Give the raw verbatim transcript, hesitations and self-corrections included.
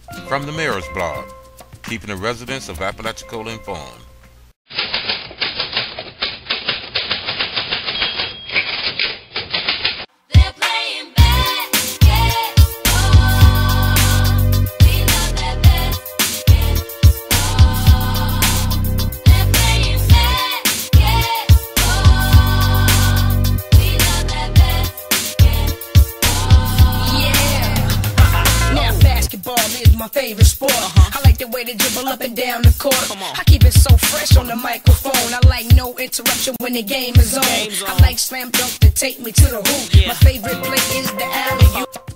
From the Mayor's Blog, keeping the residents of Apalachicola informed. Is my favorite sport. Uh-huh. I like the way they dribble up and down the court. I keep it so fresh on the microphone. I like no interruption when the game is on. I like slam dunk to take me to the hoop. Yeah. My favorite play is the alley-oop.